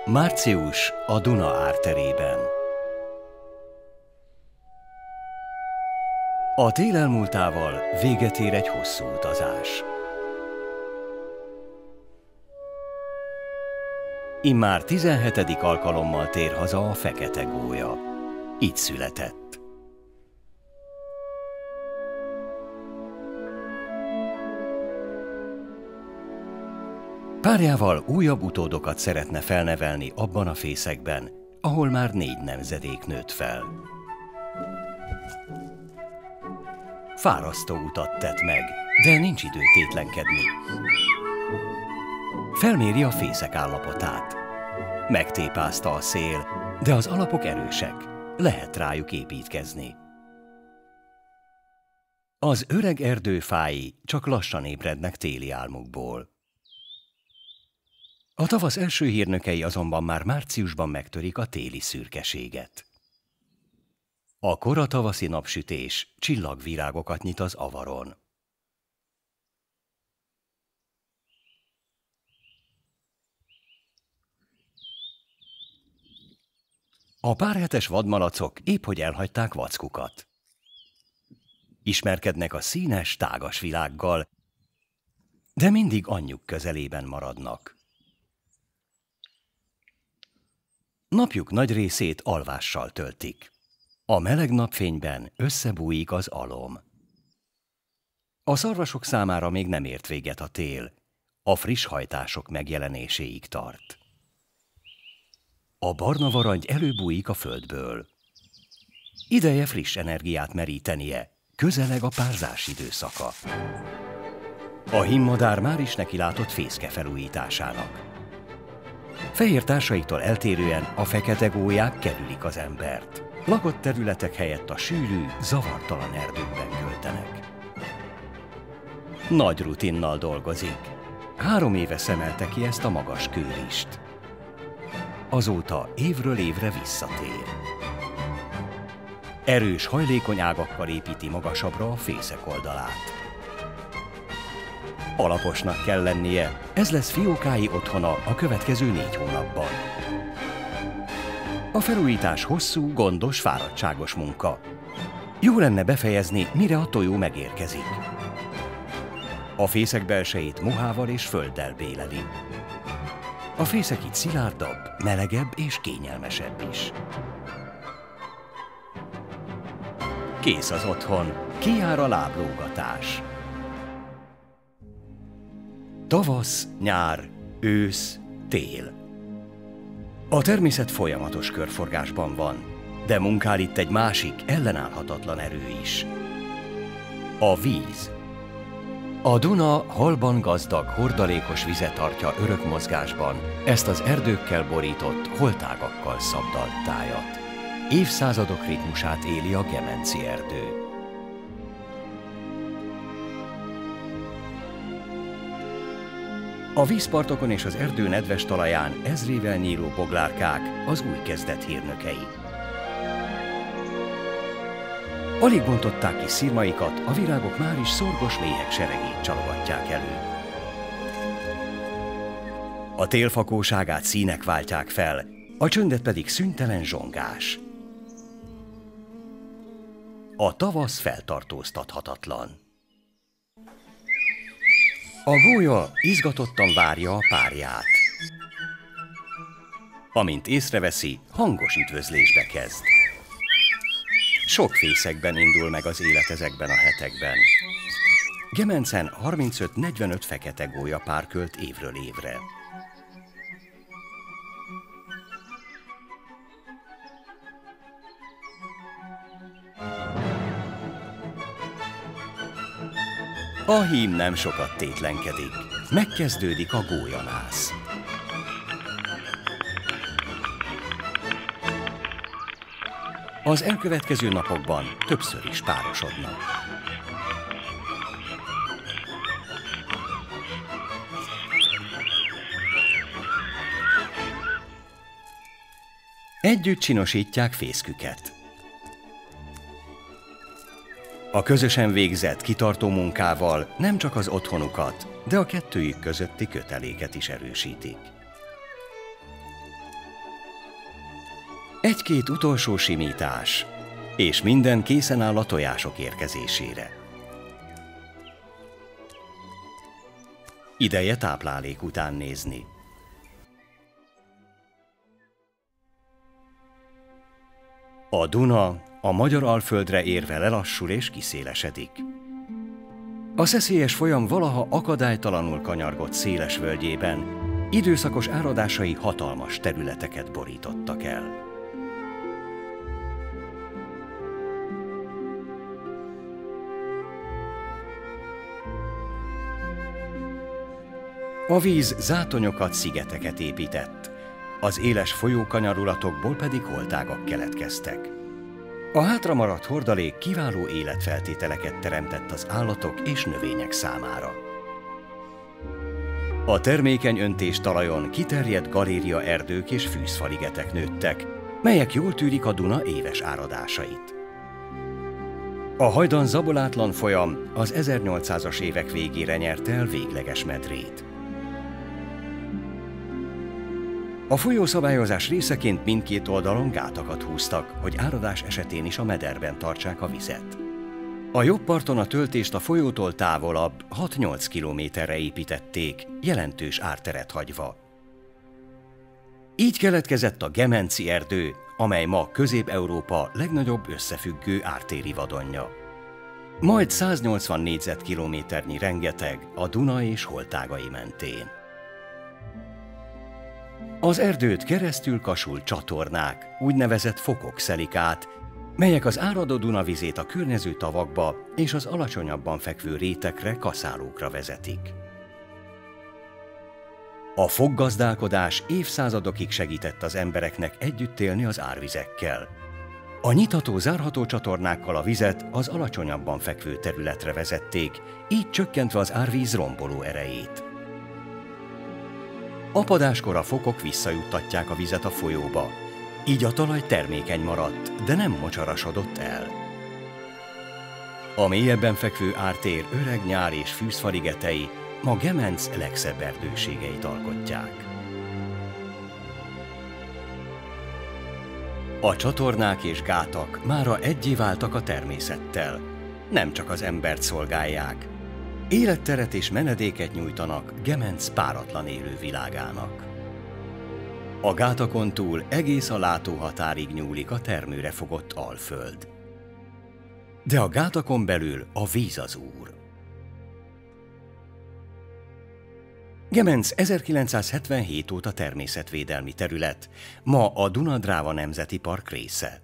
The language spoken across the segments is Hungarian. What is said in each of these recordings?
Március a Duna árterében. A tél elmúltával véget ér egy hosszú utazás. Immár 17. alkalommal tér haza a fekete gólya. Itt született. Párjával újabb utódokat szeretne felnevelni abban a fészekben, ahol már 4 nemzedék nőtt fel. Fárasztó utat tett meg, de nincs idő tétlenkedni. Felméri a fészek állapotát. Megtépázta a szél, de az alapok erősek, lehet rájuk építkezni. Az öreg erdőfái csak lassan ébrednek téli álmukból. A tavasz első hírnökei azonban már márciusban megtörik a téli szürkeséget. A kora tavaszi napsütés csillagvirágokat nyit az avaron. A párhetes vadmalacok épp hogy elhagyták vackukat. Ismerkednek a színes, tágas világgal, de mindig anyjuk közelében maradnak. Napjuk nagy részét alvással töltik. A meleg napfényben összebújik az alom. A szarvasok számára még nem ért véget a tél, a friss hajtások megjelenéséig tart. A barna varangy előbújik a földből. Ideje friss energiát merítenie, közeleg a párzás időszaka. A hímmadár már is nekilátott fészke felújításának. Fehér társaiktól eltérően a fekete gólyák kerülik az embert. Lakott területek helyett a sűrű, zavartalan erdőkben költenek. Nagy rutinnal dolgozik. 3 éve szemelte ki ezt a magas kőrist. Azóta évről évre visszatér. Erős, hajlékony ágakkal építi magasabbra a fészek oldalát. Alaposnak kell lennie, ez lesz fiókái otthona a következő 4 hónapban. A felújítás hosszú, gondos, fáradtságos munka. Jó lenne befejezni, mire a tojó megérkezik. A fészek belsejét mohával és földdel béleli. A fészek így szilárdabb, melegebb és kényelmesebb is. Kész az otthon, kijár a láblógatás. Tavasz, nyár, ősz, tél. A természet folyamatos körforgásban van, de munkál itt egy másik, ellenállhatatlan erő is. A víz. A Duna halban gazdag, hordalékos vizet tartja örök mozgásban, ezt az erdőkkel borított, holtágakkal szabdalt tájat. Évszázadok ritmusát éli a Gemenci erdő. A vízpartokon és az erdő nedves talaján ezrével nyíló boglárkák az új kezdet hírnökei. Alig bontották ki szirmaikat, a virágok már is szorgos méhek seregét csalogatják elő. A tél fakóságát színek váltják fel, a csöndet pedig szüntelen zsongás. A tavasz feltartóztathatatlan. A gólya izgatottan várja a párját. Amint észreveszi, hangos üdvözlésbe kezd. Sok fészekben indul meg az élet ezekben a hetekben. Gemencen 35-45 fekete gólya pár költ évről évre. A hím nem sokat tétlenkedik. Megkezdődik a gólyanász. Az elkövetkező napokban többször is párosodnak. Együtt csinosítják fészküket. A közösen végzett, kitartó munkával nem csak az otthonukat, de a kettőjük közötti köteléket is erősítik. Egy-két utolsó simítás, és minden készen áll a tojások érkezésére. Ideje táplálék után nézni. A Duna a Magyar-Alföldre érve lelassul és kiszélesedik. A szeszélyes folyam valaha akadálytalanul kanyargott széles völgyében, időszakos áradásai hatalmas területeket borítottak el. A víz zátonyokat, szigeteket épített, az éles folyókanyarulatokból pedig holtágak keletkeztek. A hátramaradt hordalék kiváló életfeltételeket teremtett az állatok és növények számára. A termékeny öntéstalajon kiterjedt galériaerdők és fűzfaligetek nőttek, melyek jól tűrik a Duna éves áradásait. A hajdan zabolátlan folyam az 1800-as évek végére nyerte el végleges medrét. A folyószabályozás részeként mindkét oldalon gátakat húztak, hogy áradás esetén is a mederben tartsák a vizet. A jobb parton a töltést a folyótól távolabb 6-8 kilométerre építették, jelentős árteret hagyva. Így keletkezett a Gemenci erdő, amely ma Közép-Európa legnagyobb összefüggő ártéri vadonja. Majd 180 négyzetkilométernyi rengeteg a Duna és holtágai mentén. Az erdőt keresztül kasul csatornák, úgynevezett fokok szelik át, melyek az áradó Duna vizét a környező tavakba és az alacsonyabban fekvő rétekre, kaszálókra vezetik. A fokgazdálkodás évszázadokig segített az embereknek együtt élni az árvizekkel. A nyitható-zárható csatornákkal a vizet az alacsonyabban fekvő területre vezették, így csökkentve az árvíz romboló erejét. Apadáskor a fokok visszajuttatják a vizet a folyóba, így a talaj termékeny maradt, de nem mocsarasodott el. A mélyebben fekvő ártér öreg nyár és fűzfaligetei ma Gemenc legszebb erdőségeit alkotják. A csatornák és gátak mára eggyé váltak a természettel, nem csak az embert szolgálják, életteret és menedéket nyújtanak Gemenc páratlan élővilágának. A gátakon túl egész a látóhatárig nyúlik a termőre fogott Alföld. De a gátakon belül a víz az úr. Gemenc 1977 óta természetvédelmi terület, ma a Duna-Dráva Nemzeti Park része.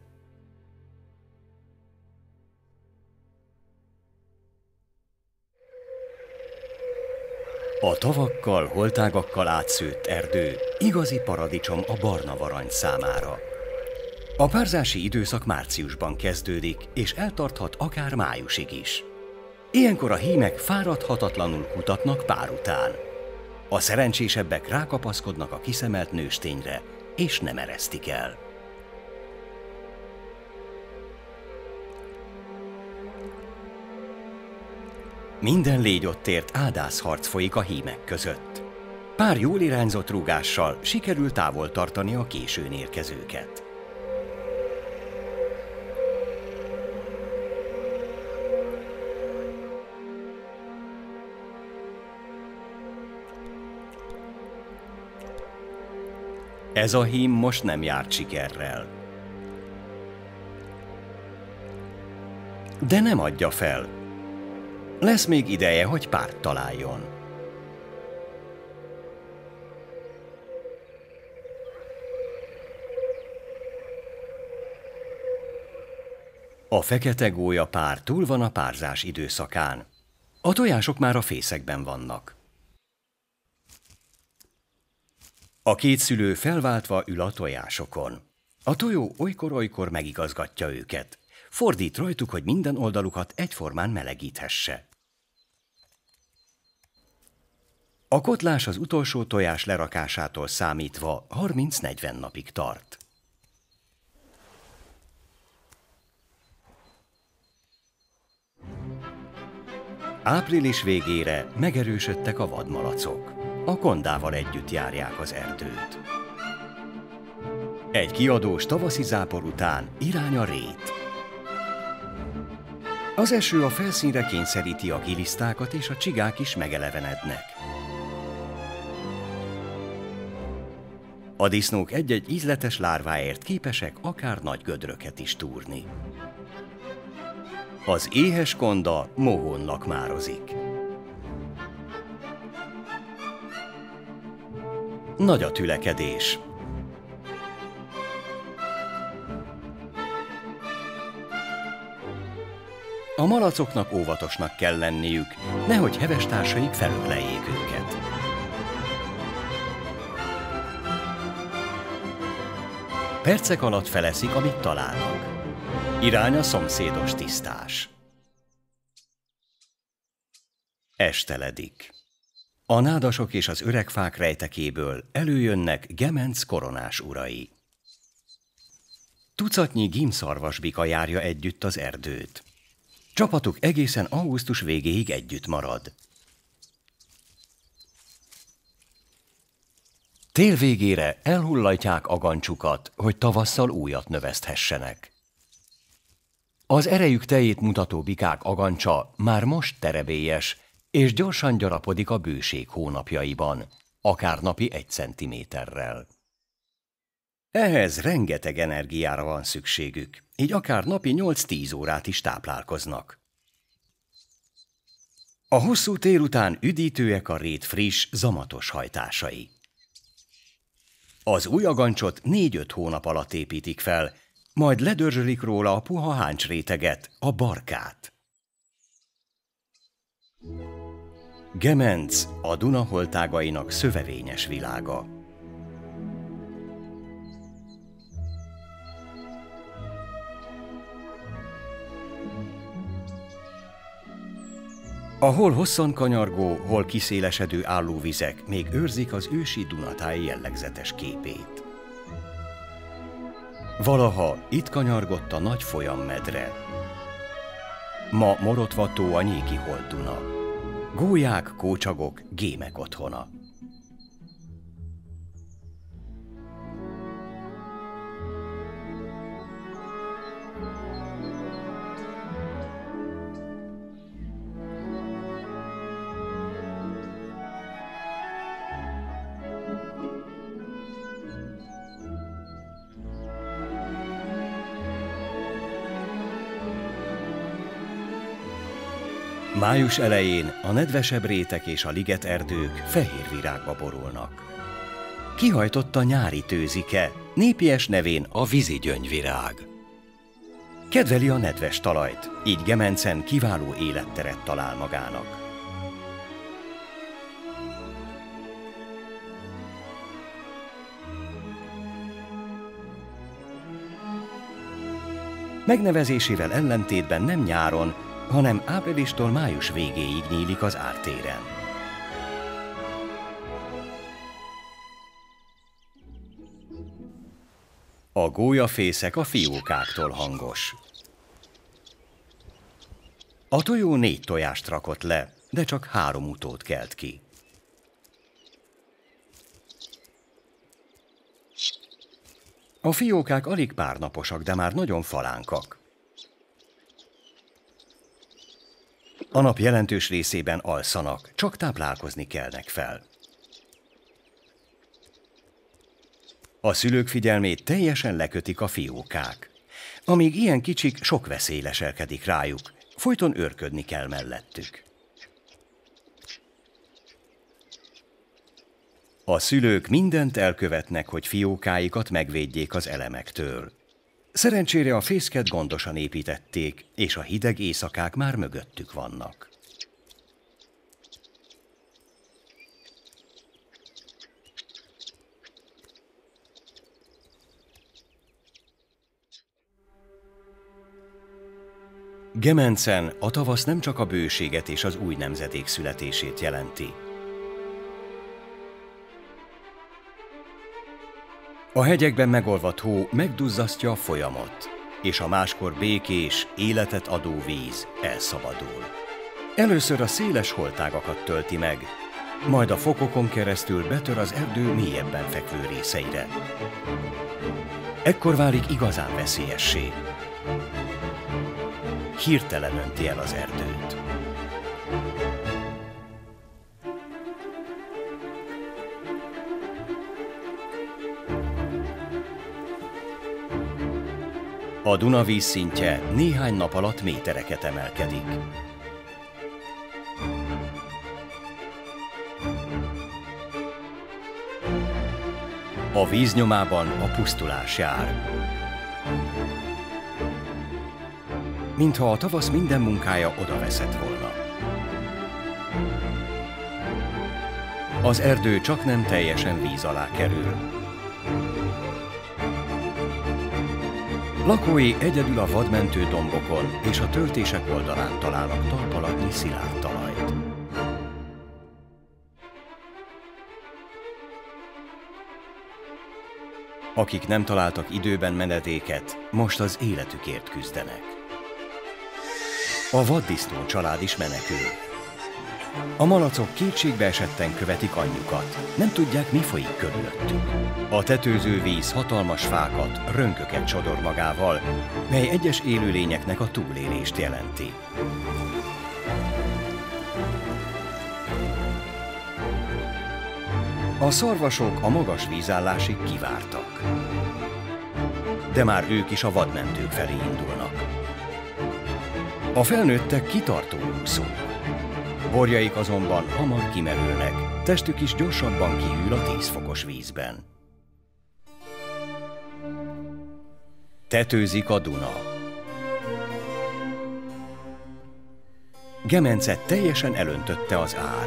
A tavakkal, holtágakkal átszőtt erdő igazi paradicsom a barna varangy számára. A párzási időszak márciusban kezdődik, és eltarthat akár májusig is. Ilyenkor a hímek fáradhatatlanul kutatnak pár után. A szerencsésebbek rákapaszkodnak a kiszemelt nőstényre, és nem eresztik el. Minden légy ott ért ádászharc folyik a hímek között. Pár jól irányzott rúgással sikerül távol tartani a későn érkezőket. Ez a hím most nem járt sikerrel. De nem adja fel. Lesz még ideje, hogy párt találjon. A fekete gólya pár túl van a párzás időszakán. A tojások már a fészekben vannak. A két szülő felváltva ül a tojásokon. A tojó olykor-olykor megigazgatja őket. Fordít rajtuk, hogy minden oldalukat egyformán melegíthesse. A kotlás az utolsó tojás lerakásától számítva 30-40 napig tart. Április végére megerősödtek a vadmalacok. A kondával együtt járják az erdőt. Egy kiadós tavaszi zápor után irány a rét. Az eső a felszínre kényszeríti a gilisztákat, és a csigák is megelevenednek. A disznók egy-egy ízletes lárváért képesek akár nagy gödröket is túrni. Az éhes konda mohón lakmározik. Nagy a tülekedés. A malacoknak óvatosnak kell lenniük, nehogy heves társaik felöleljék őket. Percek alatt feleszik, amit találnak. Irány a szomszédos tisztás. Esteledik. A nádasok és az öreg fák rejtekéből előjönnek Gemenc koronás urai. Tucatnyi gímszarvasbika járja együtt az erdőt. Csapatuk egészen augusztus végéig együtt marad. Tél végére elhullajtják agancsukat, hogy tavasszal újat növeszthessenek. Az erejük tejét mutató bikák agancsa már most terebélyes, és gyorsan gyarapodik a bőség hónapjaiban, akár napi 1 centiméterrel. Ehhez rengeteg energiára van szükségük, így akár napi 8-10 órát is táplálkoznak. A hosszú tél után üdítőek a rét friss, zamatos hajtásai. Az új agancsot 4-5 hónap alatt építik fel, majd ledörzsölik róla a puha háncsréteget, a barkát. Gemenc a Duna holtágainak szövevényes világa. A hol hosszan kanyargó, hol kiszélesedő állóvizek még őrzik az ősi Dunatáj jellegzetes képét. Valaha itt kanyargott a nagy folyammedre. Ma morotva tó a Nyéki Holt-Duna. Gólyák, kócsagok, gémek otthona. Május elején a nedvesebb rétek és a ligeterdők fehér virágba borulnak. Kihajtott a nyári tőzike, népies nevén a vízigyöngyvirág. Kedveli a nedves talajt, így Gemencen kiváló életteret talál magának. Megnevezésével ellentétben nem nyáron, hanem áprilistól május végéig nyílik az ártéren. A gólyafészek a fiókáktól hangos. A tojó 4 tojást rakott le, de csak 3 utót kelt ki. A fiókák alig pár naposak, de már nagyon falánkak. A nap jelentős részében alszanak, csak táplálkozni kelnek fel. A szülők figyelmét teljesen lekötik a fiókák. Amíg ilyen kicsik, sok veszély leselkedik rájuk, folyton őrködni kell mellettük. A szülők mindent elkövetnek, hogy fiókáikat megvédjék az elemektől. Szerencsére a fészket gondosan építették, és a hideg éjszakák már mögöttük vannak. Gemencen a tavasz nem csak a bőséget és az új nemzedék születését jelenti. A hegyekben megolvadt hó megduzzasztja a folyamot, és a máskor békés, életet adó víz elszabadul. Először a széles holtágakat tölti meg, majd a fokokon keresztül betör az erdő mélyebben fekvő részeire. Ekkor válik igazán veszélyessé. Hirtelen önti el az erdőt. A Duna vízszintje néhány nap alatt métereket emelkedik. A víz nyomában a pusztulás jár. Mintha a tavasz minden munkája odaveszett volna. Az erdő csaknem teljesen víz alá kerül. Lakói egyedül a vadmentő dombokon és a töltések oldalán találnak talpalatnyi szilárd talajt. Akik nem találtak időben menedéket, most az életükért küzdenek. A vaddisznó család is menekül. A malacok kétségbe esetten követik anyjukat, nem tudják, mi folyik körülöttük. A tetőző víz hatalmas fákat, rönköket sodor magával, mely egyes élőlényeknek a túlélést jelenti. A szarvasok a magas vízállásig kivártak. De már ők is a vadmentők felé indulnak. A felnőttek kitartó úszók. Borjaik azonban hamar kimerülnek, testük is gyorsabban kihűl a 10 fokos vízben. Tetőzik a Duna. Gemencet teljesen elöntötte az ár.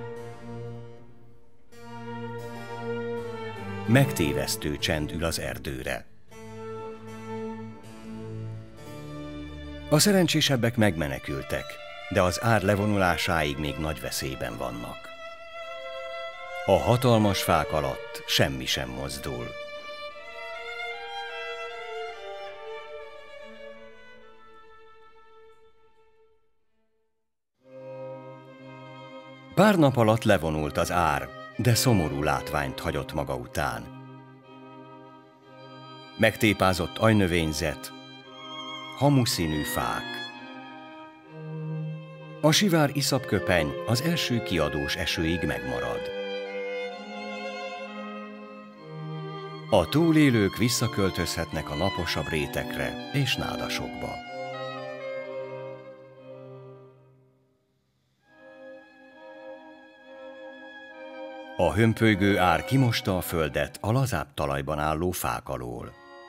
Megtévesztő csend ül az erdőre. A szerencsésebbek megmenekültek, de az ár levonulásáig még nagy veszélyben vannak. A hatalmas fák alatt semmi sem mozdul. Pár nap alatt levonult az ár, de szomorú látványt hagyott maga után. Megtépázott ajnövényzet, hamuszínű fák. A sivár iszapköpeny az első kiadós esőig megmarad. A túlélők visszaköltözhetnek a naposabb rétekre és nádasokba. A hömpölygő ár kimosta a földet a lazább talajban álló fák alól.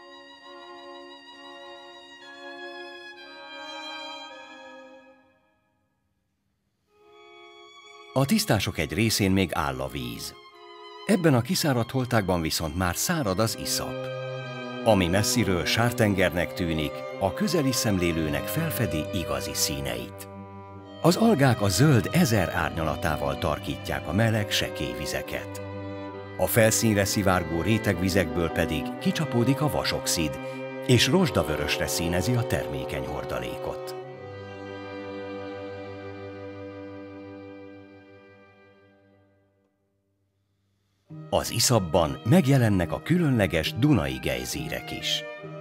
A tisztások egy részén még áll a víz. Ebben a kiszáradt holtákban viszont már szárad az iszap. Ami messziről sártengernek tűnik, a közeli szemlélőnek felfedi igazi színeit. Az algák a zöld 1000 árnyalatával tarkítják a meleg, sekély vizeket. A felszínre szivárgó rétegvizekből pedig kicsapódik a vasoxid, és rozsdavörösre színezi a termékeny hordalékot. Az iszapban megjelennek a különleges dunai gejzírek is.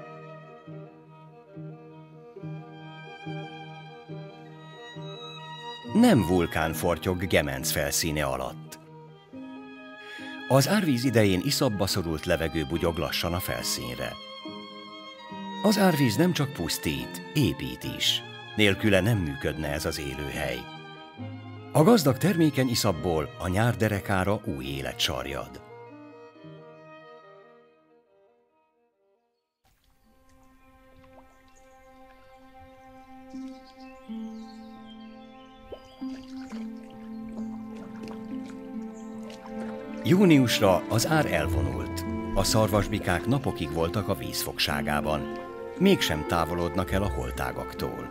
Nem vulkán fortyog Gemenc felszíne alatt. Az árvíz idején iszapba szorult levegő bugyog lassan a felszínre. Az árvíz nem csak pusztít, épít is. Nélküle nem működne ez az élőhely. A gazdag termékeny iszapból a nyár derekára új élet sarjad. Júniusra az ár elvonult. A szarvasbikák napokig voltak a víz fogságában. Mégsem távolodnak el a holtágaktól.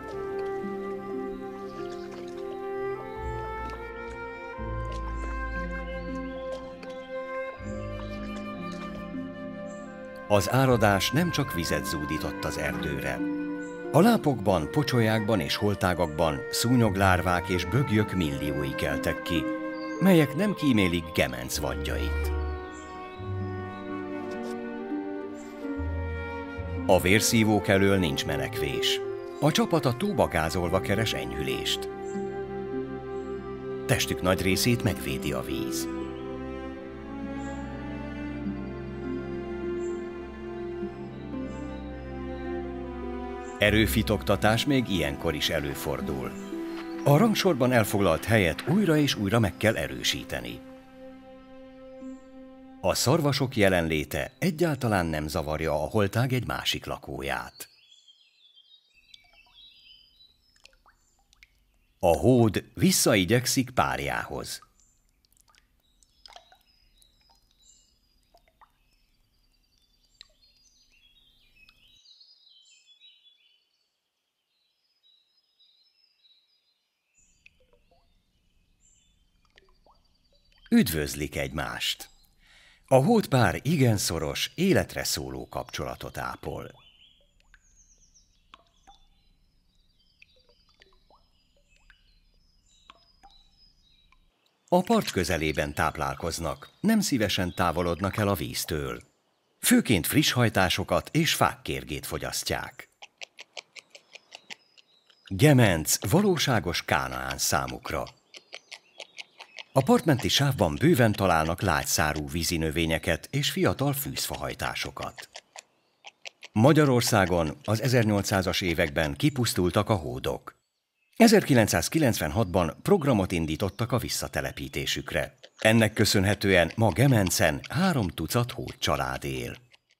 Az áradás nem csak vizet zúdított az erdőre. A lápokban, pocsolyákban és holtágakban szúnyoglárvák és bögyök milliói keltek ki, melyek nem kímélik Gemenc vadjait. A vérszívók elől nincs menekvés. A csapat a tóba gázolva keres enyhülést. Testük nagy részét megvédi a víz. Erőfitoktatás még ilyenkor is előfordul. A rangsorban elfoglalt helyet újra és újra meg kell erősíteni. A szarvasok jelenléte egyáltalán nem zavarja a holtág egy másik lakóját. A hód visszaigyekszik párjához. Üdvözlik egymást. A hódpár igen szoros, életre szóló kapcsolatot ápol. A part közelében táplálkoznak, nem szívesen távolodnak el a víztől. Főként friss hajtásokat és fákkérgét fogyasztják. Gemenc valóságos Kánaán számukra. A partmenti sávban bőven találnak lágyszárú vízi növényeket és fiatal fűzfahajtásokat. Magyarországon az 1800-as években kipusztultak a hódok. 1996-ban programot indítottak a visszatelepítésükre. Ennek köszönhetően ma Gemencen 3 tucat hód család él.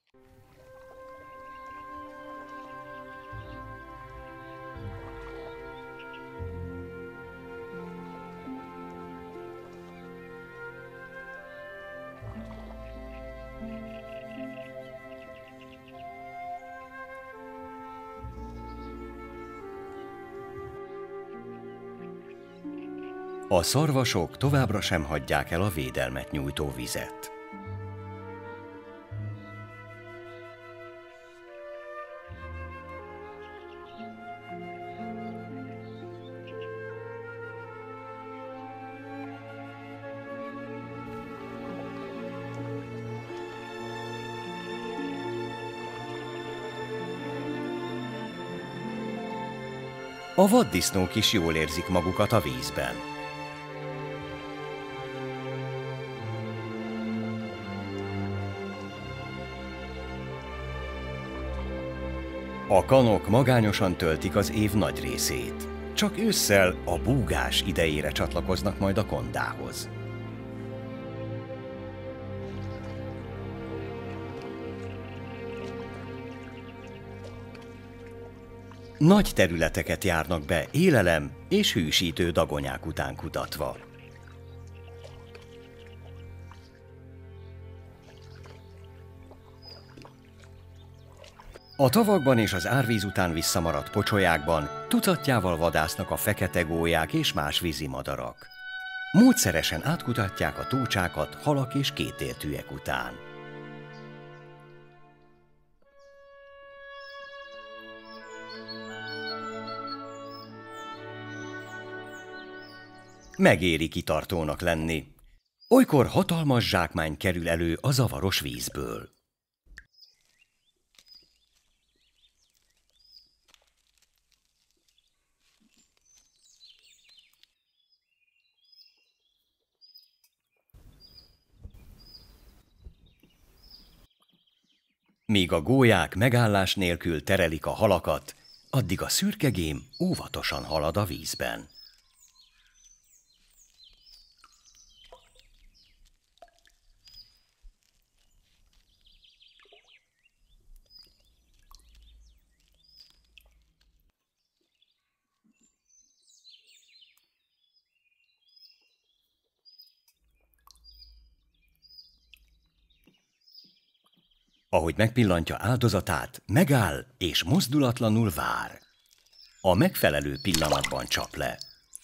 A szarvasok továbbra sem hagyják el a védelmet nyújtó vizet. A vaddisznók is jól érzik magukat a vízben. A kanok magányosan töltik az év nagy részét. Csak ősszel a búgás idejére csatlakoznak majd a kondához. Nagy területeket járnak be élelem és hűsítő dagonyák után kutatva. A tavakban és az árvíz után visszamaradt pocsolyákban tucatjával vadásznak a fekete gólyák és más vízimadarak. Módszeresen átkutatják a tócsákat halak és kétéltűek után. Megéri kitartónak lenni. Olykor hatalmas zsákmány kerül elő a zavaros vízből. Míg a gólyák megállás nélkül terelik a halakat, addig a szürkegém óvatosan halad a vízben. Ahogy megpillantja áldozatát, megáll és mozdulatlanul vár. A megfelelő pillanatban csap le.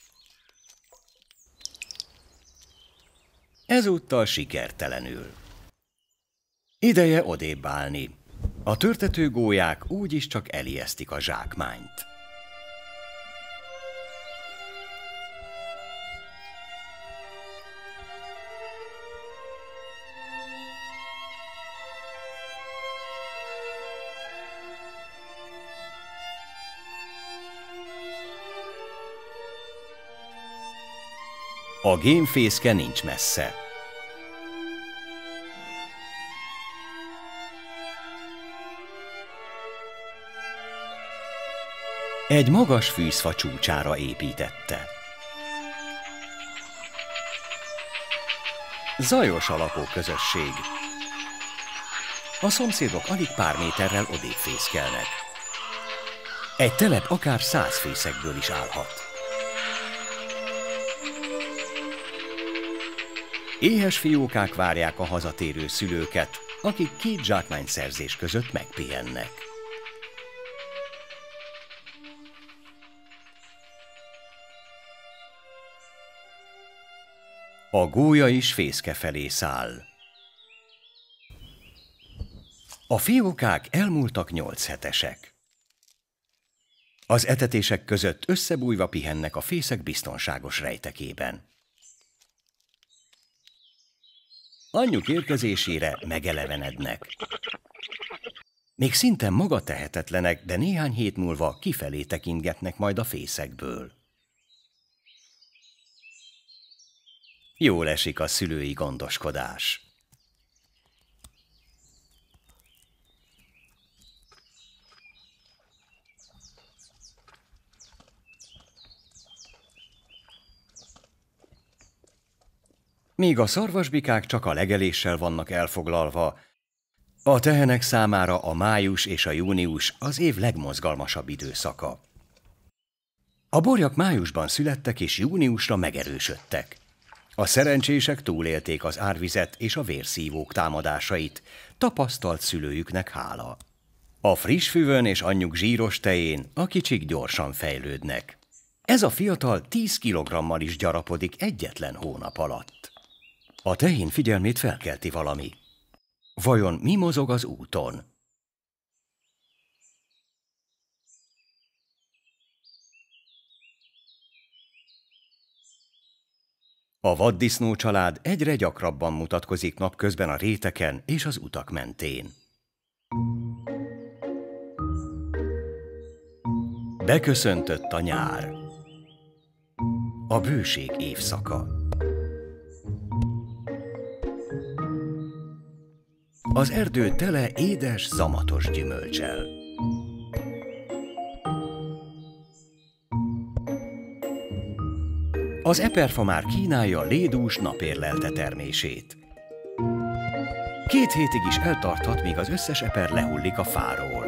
Ezúttal sikertelenül. Ideje odébb állni. A törtető gólyák úgyis csak elijesztik a zsákmányt. A gémfészke nincs messze. Egy magas fűzfa csúcsára építette. Zajos a lakóközösség. A szomszédok alig pár méterrel odébb fészkelnek. Egy telep akár 100 fészekből is állhat. Éhes fiókák várják a hazatérő szülőket, akik 2 zsákmányszerzés között megpihennek. A gólya is fészke felé száll. A fiókák elmúltak 8 hetesek. Az etetések között összebújva pihennek a fészek biztonságos rejtekében. Anyjuk érkezésére megelevenednek. Még szinte maga tehetetlenek, de néhány hét múlva kifelé tekintgetnek majd a fészekből. Jól esik a szülői gondoskodás. Míg a szarvasbikák csak a legeléssel vannak elfoglalva, a tehenek számára a május és a június az év legmozgalmasabb időszaka. A borjak májusban születtek és júniusra megerősödtek. A szerencsések túlélték az árvizet és a vérszívók támadásait, tapasztalt szülőjüknek hála. A friss füvön és anyjuk zsíros tején a kicsik gyorsan fejlődnek. Ez a fiatal 10 kilogrammal is gyarapodik egyetlen hónap alatt. A tehén figyelmét felkelti valami. Vajon mi mozog az úton? A vaddisznó család egyre gyakrabban mutatkozik napközben a réteken és az utak mentén. Beköszöntött a nyár. A bőség évszaka. Az erdő tele édes, zamatos gyümölccsel. Az eperfa már kínálja a lédús napérlelte termését. 2 hétig is eltarthat, míg az összes eper lehullik a fáról.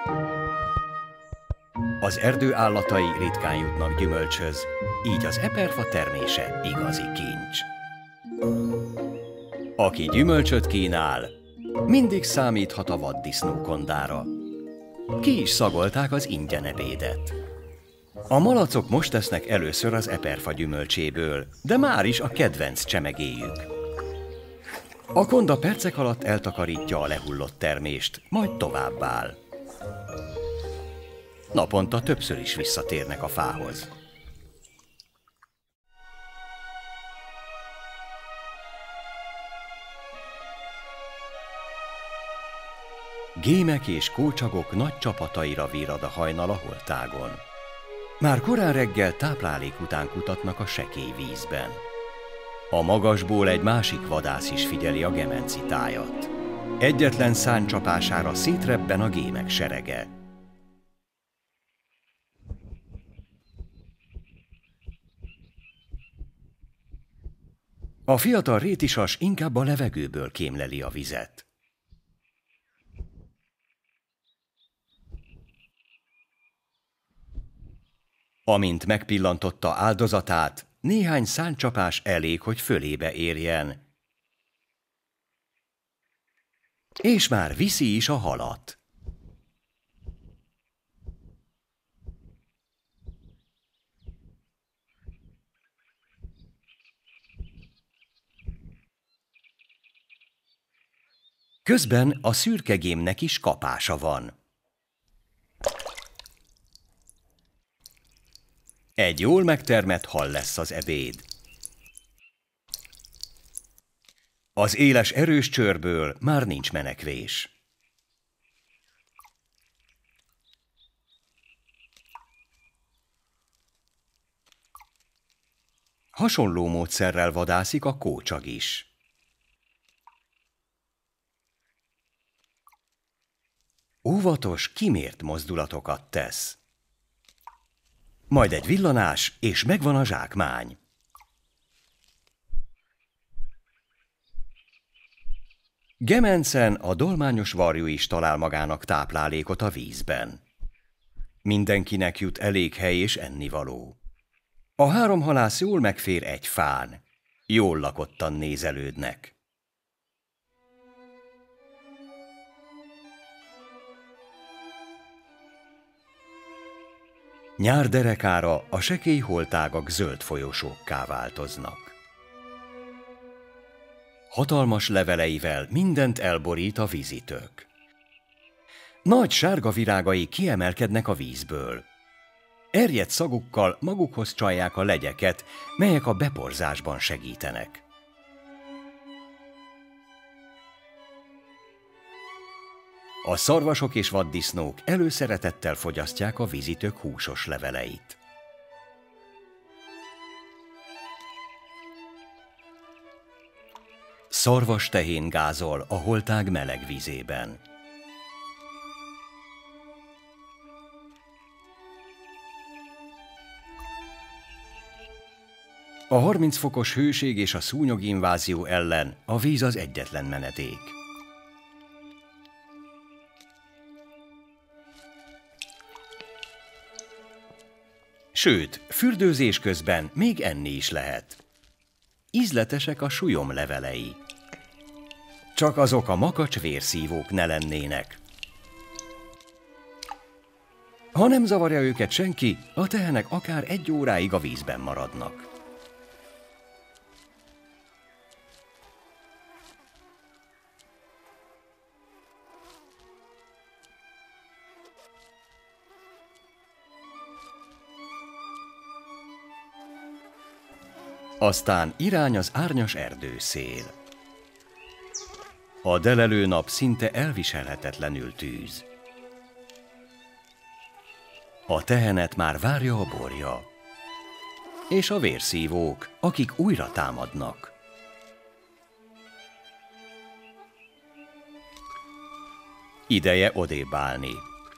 Az erdő állatai ritkán jutnak gyümölcshöz, így az eperfa termése igazi kincs. Aki gyümölcsöt kínál, mindig számíthat a vaddisznó kondára. Ki is szagolták az ingyen ebédet. A malacok most tesznek először az eperfa gyümölcséből, de már is a kedvenc csemegéjük. A konda percek alatt eltakarítja a lehullott termést, majd továbbáll. Naponta többször is visszatérnek a fához. Gémek és kócsagok nagy csapataira virrad a hajnal a holtágon. Már korán reggel táplálék után kutatnak a sekély vízben. A magasból egy másik vadász is figyeli a gemenci tájat. Egyetlen szárnycsapására szétrebben a gémek serege. A fiatal rétisas inkább a levegőből kémleli a vizet. Amint megpillantotta áldozatát, néhány szárnycsapás elég, hogy fölébe érjen. És már viszi is a halat. Közben a szürke gémnek is kapása van. Egy jól megtermett hal lesz az ebéd. Az éles erős csőrből már nincs menekvés. Hasonló módszerrel vadászik a kócsag is. Óvatos, kimért mozdulatokat tesz. Majd egy villanás, és megvan a zsákmány. Gemencen a dolmányos varjú is talál magának táplálékot a vízben. Mindenkinek jut elég hely és ennivaló. A 3 halász jól megfér egy fán. Jól lakottan nézelődnek. Nyár derekára a sekély holtágak zöld folyosókká változnak. Hatalmas leveleivel mindent elborít a vízitök. Nagy sárga virágai kiemelkednek a vízből. Erjedt szagukkal magukhoz csalják a legyeket, melyek a beporzásban segítenek. A szarvasok és vaddisznók előszeretettel fogyasztják a vízitök húsos leveleit. Szarvas tehén gázol a holtág meleg vízében. A 30 fokos hőség és a szúnyoginvázió ellen a víz az egyetlen menedék. Sőt, fürdőzés közben még enni is lehet. Ízletesek a sujom levelei. Csak azok a makacs vérszívók ne lennének. Ha nem zavarja őket senki, a tehenek akár 1 óráig a vízben maradnak. Aztán irány az árnyas erdőszél. A delelő nap szinte elviselhetetlenül tűz. A tehenet már várja a borja. És a vérszívók, akik újra támadnak. Ideje odébb állni.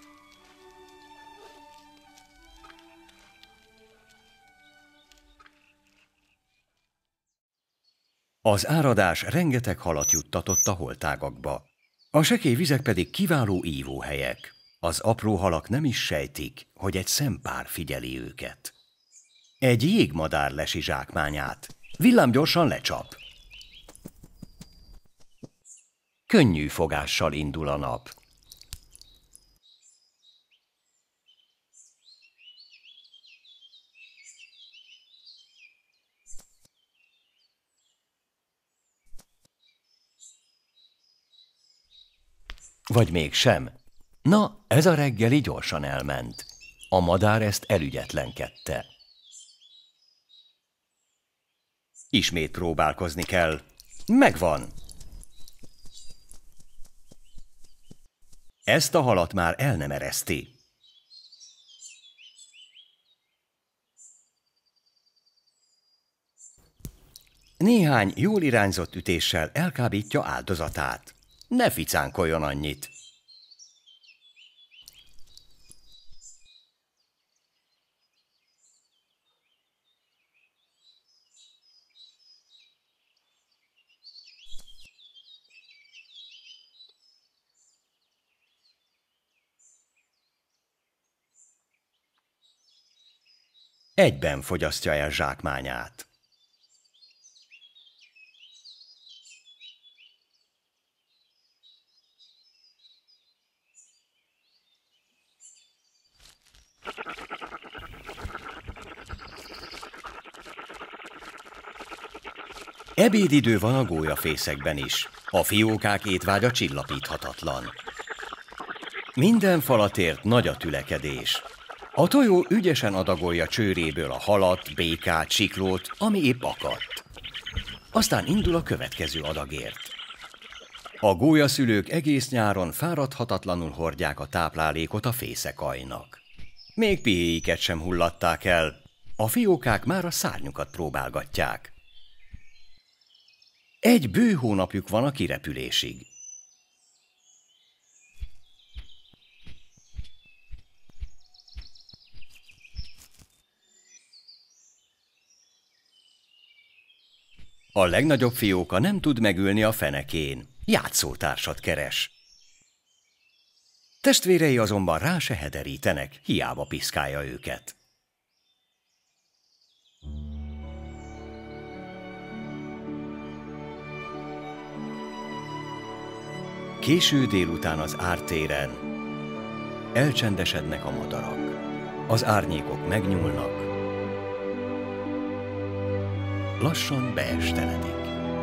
Az áradás rengeteg halat juttatott a holtágakba. A sekély vizek pedig kiváló ívóhelyek. Az apró halak nem is sejtik, hogy egy szempár figyeli őket. Egy jégmadár lesi zsákmányát. Villámgyorsan lecsap. Könnyű fogással indul a nap. Vagy mégsem. Na, ez a reggeli gyorsan elment. A madár ezt elügyetlenkedte. Ismét próbálkozni kell. Megvan! Ezt a halat már el nem ereszti. Néhány jól irányzott ütéssel elkábítja áldozatát. Ne ficánkoljon annyit. Egyben fogyasztja el zsákmányát. Ebédidő van a gólyafészekben is. A fiókák étvágya csillapíthatatlan. Minden falatért nagy a tülekedés. A tojó ügyesen adagolja csőréből a halat, békát, siklót, ami épp akadt. Aztán indul a következő adagért. A gólyaszülők egész nyáron fáradhatatlanul hordják a táplálékot a fészekajnak. Még pihéiket sem hullatták el. A fiókák már a szárnyukat próbálgatják. Egy bő hónapjuk van a kirepülésig. A legnagyobb fióka nem tud megülni a fenekén, játszótársat keres. Testvérei azonban rá se hederítenek, hiába piszkálja őket. Késő délután az ártéren elcsendesednek a madarak. Az árnyékok megnyúlnak, lassan beesteledik.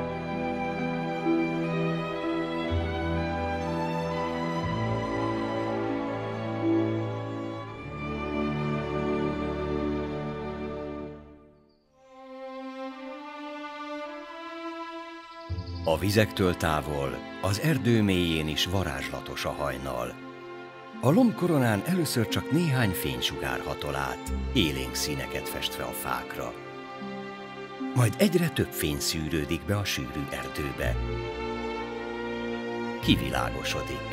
A vizektől távol, az erdő mélyén is varázslatos a hajnal. A lombkoronán először csak néhány fénysugár hatol át, élénk színeket festve a fákra. Majd egyre több fény szűrődik be a sűrű erdőbe. Kivilágosodik.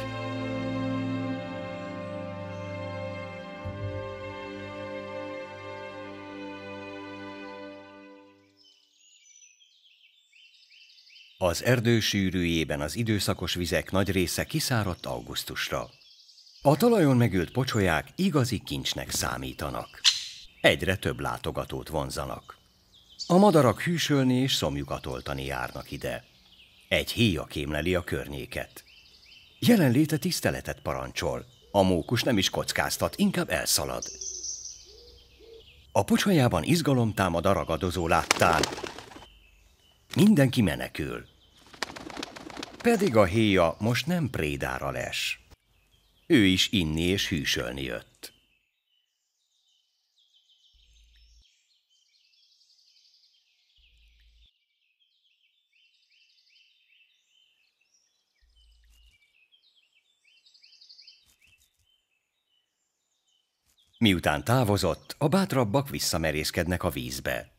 Az erdő sűrűjében az időszakos vizek nagy része kiszáradt augusztusra. A talajon megült pocsolyák igazi kincsnek számítanak. Egyre több látogatót vonzanak. A madarak hűsölni és szomjukat oltani járnak ide. Egy héja kémleli a környéket. Jelenléte tiszteletet parancsol. A mókus nem is kockáztat, inkább elszalad. A pocsolyában izgalom támad a ragadozó láttán. Mindenki menekül. Pedig a héja most nem prédára les. Ő is inni és hűsölni jött. Miután távozott, a bátrabbak visszamerészkednek a vízbe.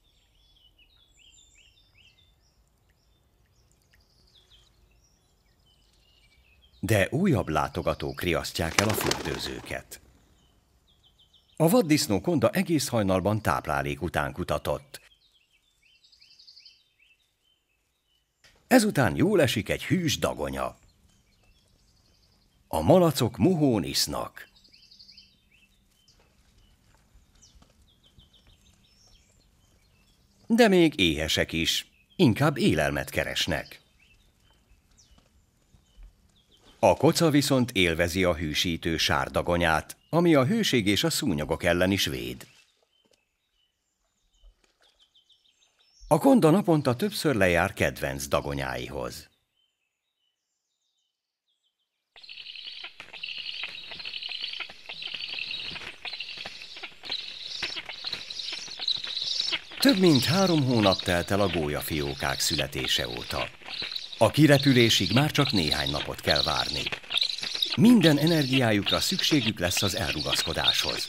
De újabb látogatók riasztják el a fürdőzőket. A vaddisznó Konda egész hajnalban táplálék után kutatott. Ezután jól esik egy hűs dagonya. A malacok mohón isznak. De még éhesek is, inkább élelmet keresnek. A koca viszont élvezi a hűsítő sárdagonyát, ami a hőség és a szúnyogok ellen is véd. A Konda naponta többször lejár kedvenc dagonyáihoz. Több mint 3 hónap telt el a gólyafiókák születése óta. A kirepülésig már csak néhány napot kell várni. Minden energiájukra szükségük lesz az elrugaszkodáshoz.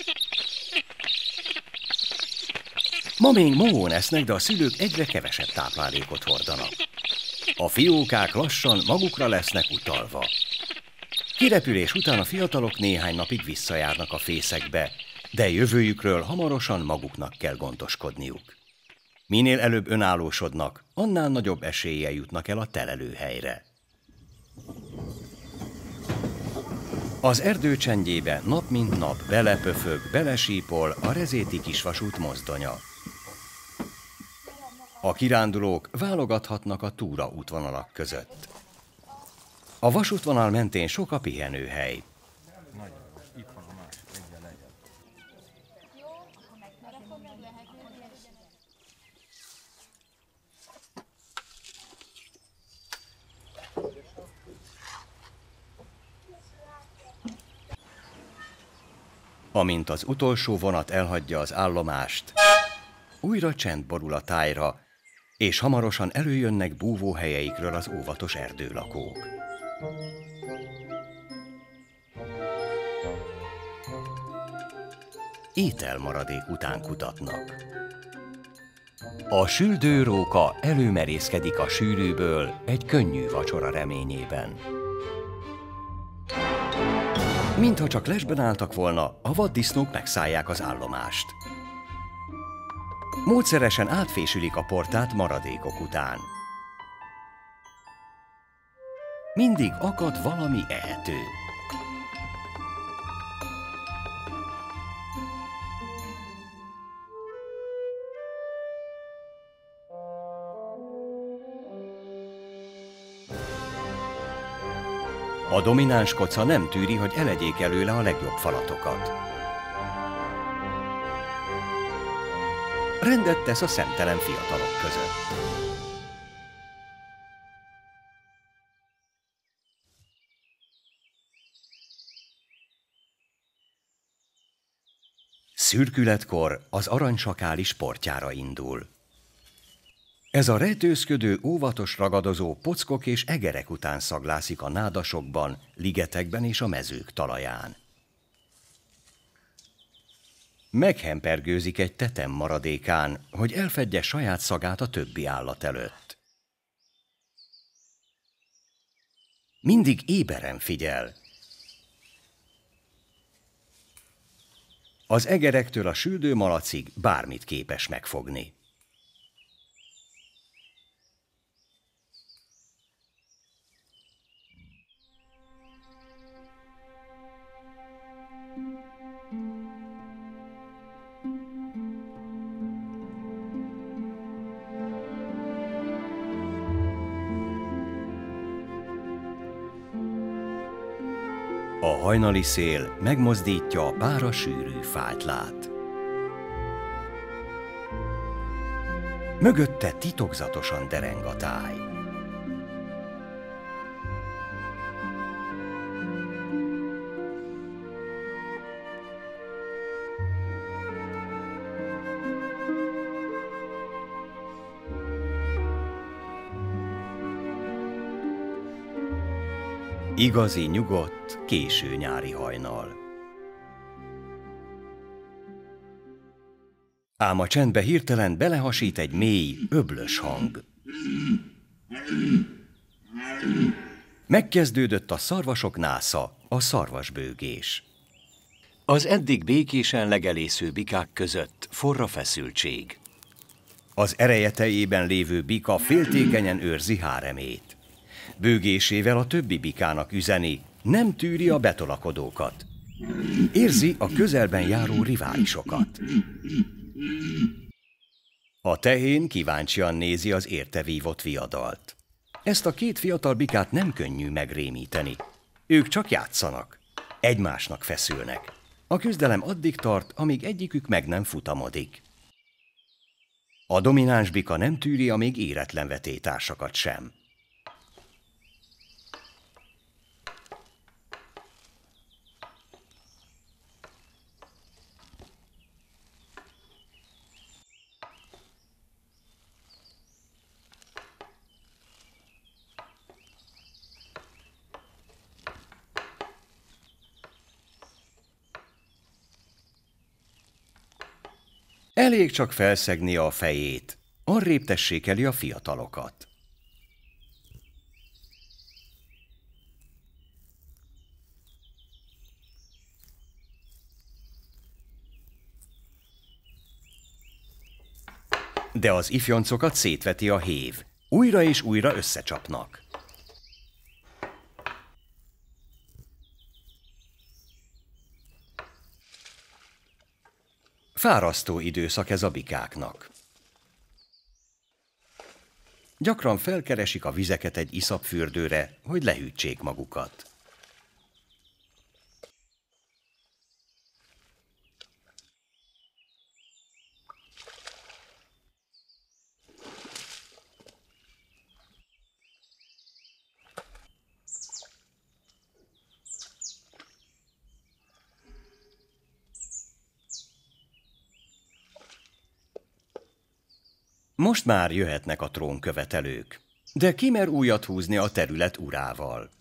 Ma még mohón esznek, de a szülők egyre kevesebb táplálékot hordanak. A fiókák lassan magukra lesznek utalva. Kirepülés után a fiatalok néhány napig visszajárnak a fészekbe, de jövőjükről hamarosan maguknak kell gondoskodniuk. Minél előbb önállósodnak, annál nagyobb eséllyel jutnak el a telelőhelyre. Az erdő csendjébe nap mint nap belepöfög, belesípol a rezéti kisvasút mozdonya. A kirándulók válogathatnak a túraútvonalak között. A vasútvonal mentén sok a pihenőhely. Amint az utolsó vonat elhagyja az állomást, újra csend borul a tájra, és hamarosan előjönnek búvóhelyeikről az óvatos erdőlakók. ételmaradék után kutatnak. A süldőróka előmerészkedik a sűrűből egy könnyű vacsora reményében. Mintha csak lesben álltak volna, a vaddisznók megszállják az állomást. Módszeresen átfésülik a portát maradékok után. Mindig akad valami ehető. A domináns koca nem tűri, hogy elegyék előle a legjobb falatokat. Rendet tesz a szemtelen fiatalok között. Szürkületkor az aranysakál sportjára indul. Ez a rejtőzködő, óvatos ragadozó pockok és egerek után szaglászik a nádasokban, ligetekben és a mezők talaján. Meghempergőzik egy tetem maradékán, hogy elfedje saját szagát a többi állat előtt. Mindig éberen figyel. Az egerektől a süldő malacig bármit képes megfogni. A hajnali szél megmozdítja a pára sűrű fátylát. Mögötte titokzatosan dereng a táj. Igazi, nyugodt, késő nyári hajnal. Ám a csendbe hirtelen belehasít egy mély, öblös hang. Megkezdődött a szarvasok násza, a szarvasbőgés. Az eddig békésen legelésző bikák között forra feszültség. Az erejetejében lévő bika féltékenyen őrzi háremét. Bőgésével a többi bikának üzeni, nem tűri a betolakodókat. Érzi a közelben járó riválisokat. A tehén kíváncsian nézi az érte vívott viadalt. Ezt a két fiatal bikát nem könnyű megrémíteni. Ők csak játszanak, egymásnak feszülnek. A küzdelem addig tart, amíg egyikük meg nem futamodik. A domináns bika nem tűri a még éretlen vetélytársakat sem. Elég csak felszegnie a fejét, arrébb tessékeli a fiatalokat. De az ifjoncokat szétveti a hév, újra és újra összecsapnak. Fárasztó időszak ez a bikáknak. Gyakran felkeresik a vizeket egy iszapfürdőre, hogy lehűtsék magukat. Most már jöhetnek a trónkövetelők, de ki mer újat húzni a terület urával?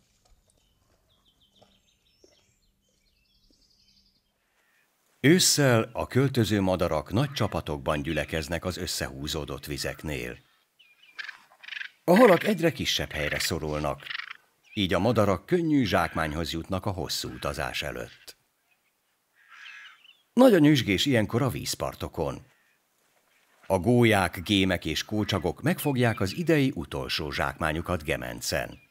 Ősszel a költöző madarak nagy csapatokban gyülekeznek az összehúzódott vizeknél. A halak egyre kisebb helyre szorulnak, így a madarak könnyű zsákmányhoz jutnak a hosszú utazás előtt. Nagy a nyüzsgés ilyenkor a vízpartokon. A gólyák, gémek és kócsagok megfogják az idei utolsó zsákmányukat Gemencen.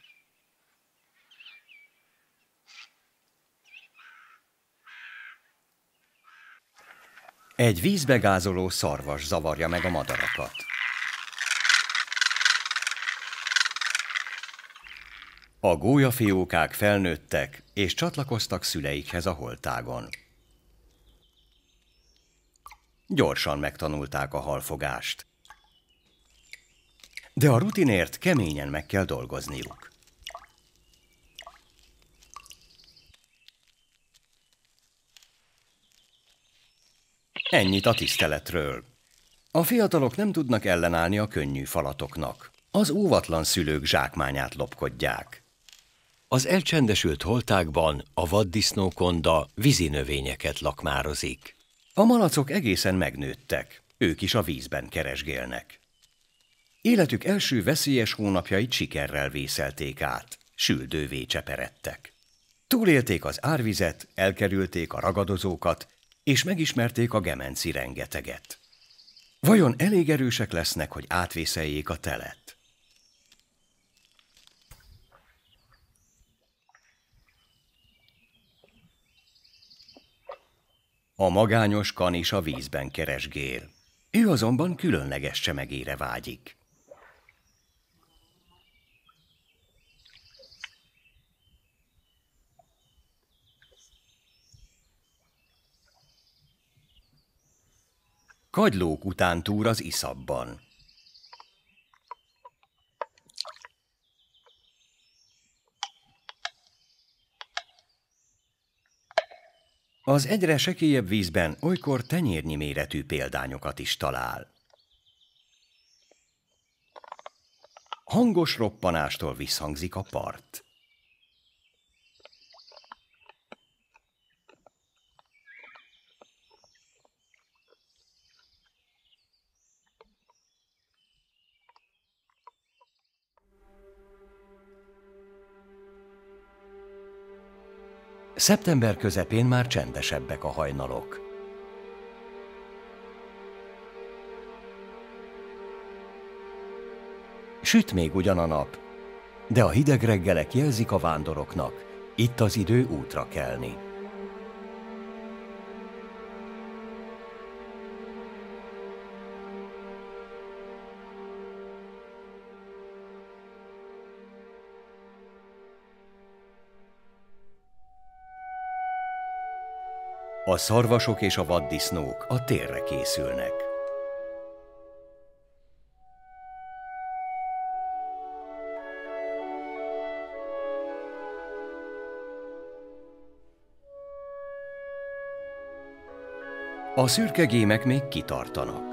Egy vízbe gázoló szarvas zavarja meg a madarakat. A gólyafiókák felnőttek és csatlakoztak szüleikhez a holtágon. Gyorsan megtanulták a halfogást. De a rutinért keményen meg kell dolgozniuk. Ennyit a tiszteletről. A fiatalok nem tudnak ellenállni a könnyű falatoknak. Az óvatlan szülők zsákmányát lopkodják. Az elcsendesült holtákban a vaddisznókonda vízi növényeket lakmározik. A malacok egészen megnőttek, ők is a vízben keresgélnek. Életük első veszélyes hónapjait sikerrel vészelték át, süldővé cseperedtek. Túlélték az árvizet, elkerülték a ragadozókat, és megismerték a gemenci rengeteget. Vajon elég erősek lesznek, hogy átvészeljék a telet? A magányos kan is a vízben keresgél. Ő azonban különleges csemegére vágyik. Kagylók után túr az iszapban. Az egyre sekélyebb vízben olykor tenyérnyi méretű példányokat is talál. Hangos roppanástól visszhangzik a part. Szeptember közepén már csendesebbek a hajnalok. Süt még ugyan a nap, de a hideg reggelek jelzik a vándoroknak, itt az idő útra kelni. A szarvasok és a vaddisznók a térre készülnek. A szürke gémek még kitartanak.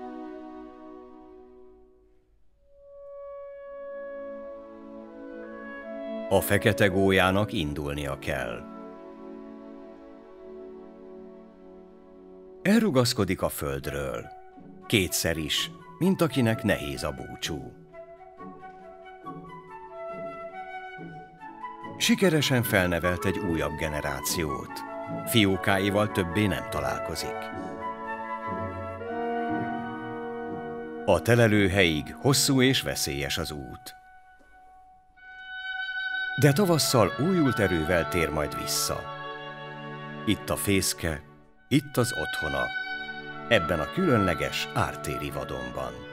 A fekete gólyának indulnia kell. Elrugaszkodik a földről, kétszer is, mint akinek nehéz a búcsú. Sikeresen felnevelt egy újabb generációt, fiókáival többé nem találkozik. A telelőhelyig hosszú és veszélyes az út. De tavasszal újult erővel tér majd vissza. Itt a fészke, itt az otthona, ebben a különleges ártéri vadonban.